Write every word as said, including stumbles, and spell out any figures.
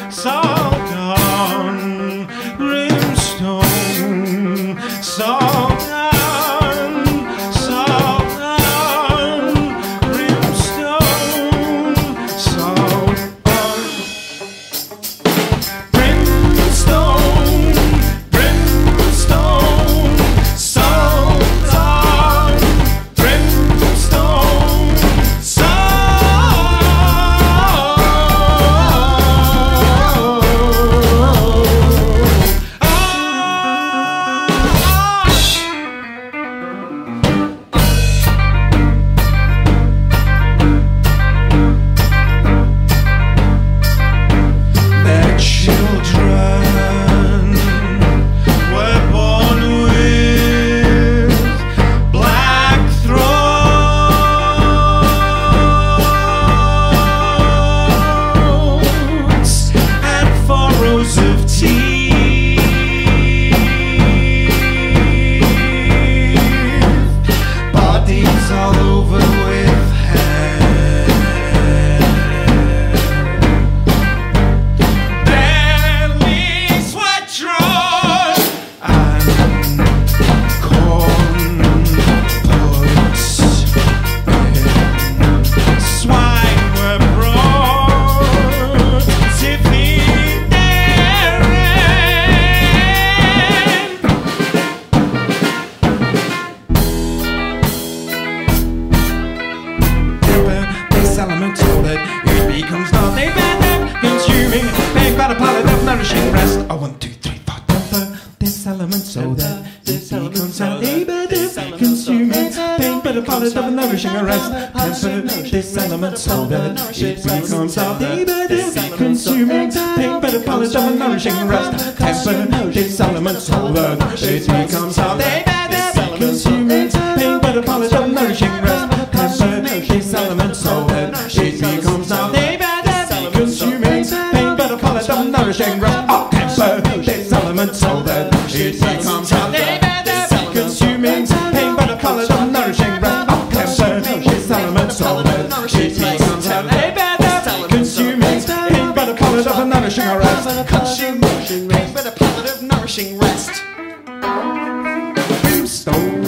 salt on, brimstone, salt on, salt on, brimstone, salt on, brimstone, brimstone, salt on, brimstone, elemental that it becomes not a bad consuming pain but a pallet of nourishing rest. Oh, one, two, three, four, temper this element so that it becomes not a bad consuming pain but a pallet of nourishing rest. Temper this element so that it becomes not a bad consuming pain but a pallet of nourishing rest. Temper this element so that it becomes not a bad consuming pain but a pallet of nourishing rest. This element so that it becomes now a bad consuming pain but a pallet of nourishing rest. Oh, temper this element so that it becomes now a bad consuming pain but a pallet of nourishing rest. Oh, temper this element so that it becomes now a bad consuming pain but a pallet of nourishing rest. Consuming pain but a pallet of nourishing rest. Brimstone.